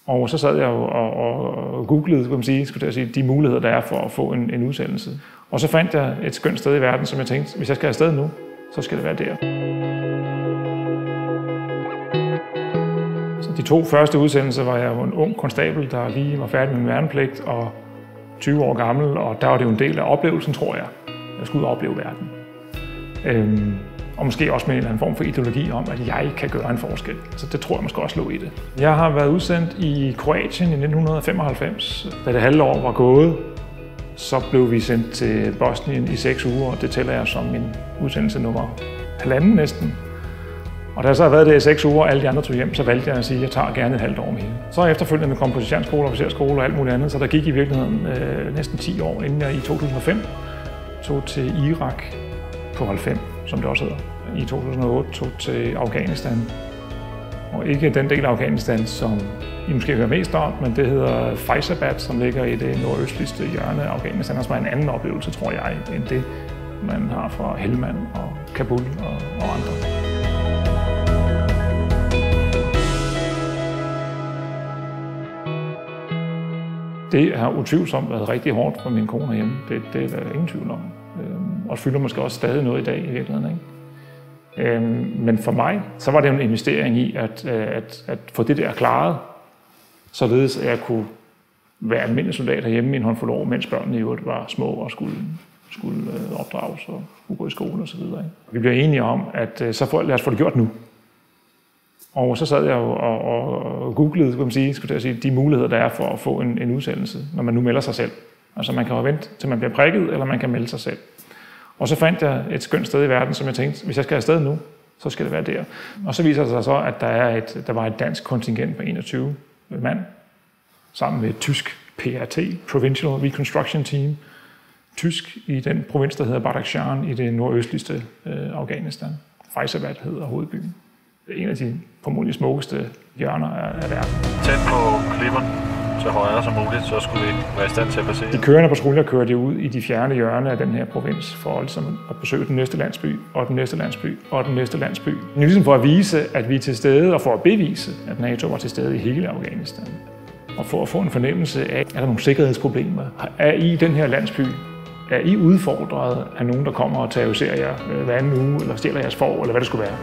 Og så sad jeg jo og googlede, skulle jeg sige, de muligheder, der er for at få en udsendelse. Og så fandt jeg et skønt sted i verden, som jeg tænkte, hvis jeg skal afsted nu, så skal det være der. Så de 2 første udsendelser var jeg jo en ung konstabel, der lige var færdig med min værnepligt og 20 år gammel, og der var det jo en del af oplevelsen, tror jeg. Jeg skulle ud og opleve verden. Og måske også med en eller anden form for ideologi om, at jeg kan gøre en forskel. Så det tror jeg måske også lå i det. Jeg har været udsendt i Kroatien i 1995. Da det halve år var gået, så blev vi sendt til Bosnien i 6 uger, og det tæller jeg som min udsendelse nummer 1,5 næsten. Og da jeg så har været der i 6 uger, og alle de andre tog hjem, så valgte jeg at sige, at jeg tager gerne et halvt år mere. Så efterfølgende kom på sergentskole, officerskole og alt muligt andet, så der gik i virkeligheden næsten 10 år, inden jeg i 2005 tog til Irak på hold 5, som det også hedder. I 2008 tog til Afghanistan. Og ikke den del af Afghanistan, som I måske hører mest om, men det hedder Faizabad, som ligger i det nordøstligste hjørne af Afghanistan, og som er en anden oplevelse, tror jeg, end det, man har fra Helmand og Kabul og andre. Det har utvivlsomt været rigtig hårdt for min kone hjemme. Det er der ingen tvivl om. Og fylder måske også stadig noget i dag i virkeligheden, ikke? Men for mig, så var det en investering i at få det der klaret, således at jeg kunne være almindelig soldat herhjemme i en håndfuld år, mens børnene i øvrigt var små og skulle opdrages og skulle gå i skole osv. Vi blev enige om, at lad os få det gjort nu. Og så sad jeg jo og googlede, skulle jeg sige, de muligheder, der er for at få en udsendelse, når man nu melder sig selv. Altså man kan jo vente, til man bliver prikket, eller man kan melde sig selv. Og så fandt jeg et skønt sted i verden, som jeg tænkte, hvis jeg skal afsted nu, så skal det være der. Og så viser det sig så, at der var et dansk kontingent på 21 mand, sammen med et tysk PRT, Provincial Reconstruction Team, tysk i den provins, der hedder Badakhshan i det nordøstligste Afghanistan. Faizabad hedder hovedbyen. Det er en af de formodentlig smukkeste hjørner af verden. Tæt på klipperne så højere som muligt, så skulle vi være i stand til at passere. De kørende patruljer kører de ud i de fjerne hjørner af den her provins for ligesom at besøge den næste landsby, og den næste landsby, og den næste landsby. Ligesom for at vise, at vi er til stede, og for at bevise, at NATO var til stede i hele Afghanistan. Og for at få en fornemmelse af, er der nogle sikkerhedsproblemer? Er I den her landsby? Er I udfordret af nogen, der kommer og terroriserer jer hver anden uge, eller stjæler jeres får, eller hvad det skulle være?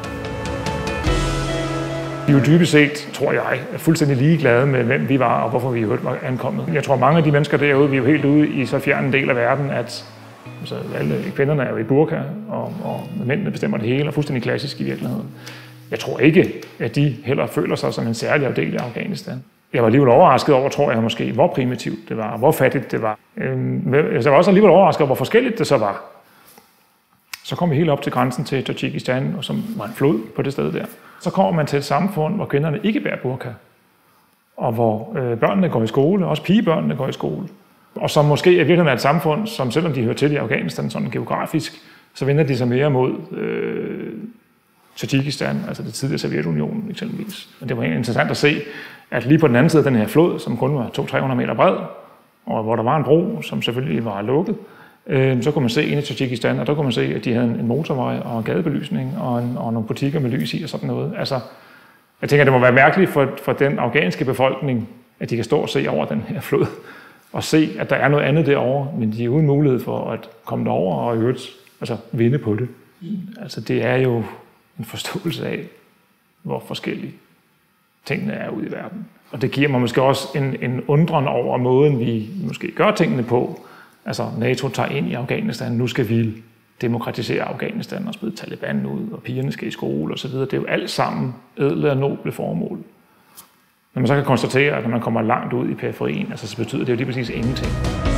Vi er jo dybest set, tror jeg, er fuldstændig ligeglade med, hvem vi var og hvorfor vi var ankommet. Jeg tror, mange af de mennesker derude, vi er jo helt ude i så fjern en del af verden, at altså, alle kvinderne er jo i burka, og mændene bestemmer det hele, og fuldstændig klassisk i virkeligheden. Jeg tror ikke, at de heller føler sig som en særlig afdeling af Afghanistan. Jeg var alligevel overrasket over, tror jeg måske, hvor primitivt det var, hvor fattigt det var. Jeg var også alligevel overrasket over, hvor forskelligt det så var. Så kom vi helt op til grænsen til Tadsjikistan, som var en flod på det sted der. Så kommer man til et samfund, hvor kvinderne ikke bærer burka, og hvor børnene går i skole, også pigebørnene går i skole. Og som måske er virkelig et samfund, som selvom de hører til i Afghanistan sådan geografisk, så vender de sig mere mod Tadsjikistan, altså det tidligere Sovjetunionen eksempelvis. Og det var helt interessant at se, at lige på den anden side af den her flod, som kun var 200-300 meter bred, og hvor der var en bro, som selvfølgelig var lukket, så kunne man se ind i Tadsjikistan, og der kunne man se, at de havde en motorvej og gadebelysning og nogle butikker med lys i og sådan noget. Altså, jeg tænker, det må være mærkeligt for den afghanske befolkning, at de kan stå og se over den her flod og se, at der er noget andet derovre, men de er uden mulighed for at komme derover og i øvrigt vinde på det. Altså, det er jo en forståelse af, hvor forskellige tingene er ude i verden. Og det giver mig måske også en undren over måden, vi måske gør tingene på. Altså, NATO tager ind i Afghanistan, nu skal vi demokratisere Afghanistan og smide Taliban ud, og pigerne skal i skole osv. Det er jo alt sammen ædle og noble formål. Når man så kan konstatere, at når man kommer langt ud i periferien, altså, så betyder det jo lige præcis ingenting.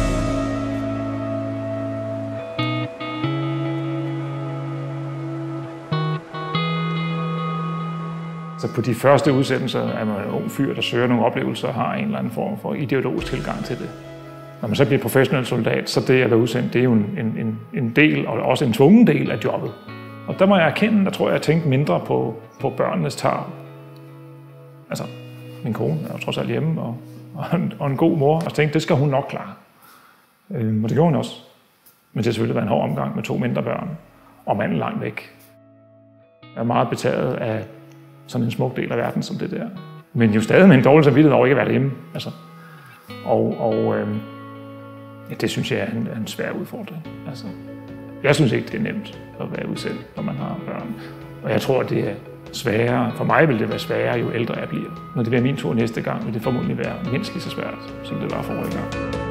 Så på de første udsendelser er man en ung fyr, der søger nogle oplevelser og har en eller anden form for ideologisk tilgang til det. Når man så bliver professionel soldat, så det at være udsendt, det er jo en del, og også en tvungen del af jobbet. Og der må jeg erkende, der tror jeg, jeg tænkte mindre på børnenes tarv. Altså, min kone er jo trods alt hjemme, og en god mor, og tænkte, det skal hun nok klare. Og det gjorde hun også. Men det har selvfølgelig været en hård omgang med 2 mindre børn, og manden langt væk. Jeg er meget betaget af sådan en smuk del af verden som det der. Men jo stadig med en dårlig samvittighed over ikke at være derhjemme. Altså. Ja, det synes jeg er en svær udfordring. Altså, jeg synes ikke, det er nemt at være ude selv, når man har børn. Og jeg tror, det er sværere. For mig vil det være sværere, jo ældre jeg bliver. Når det bliver min tur næste gang, vil det formodentlig være mindst lige så svært, som det var forrige gang.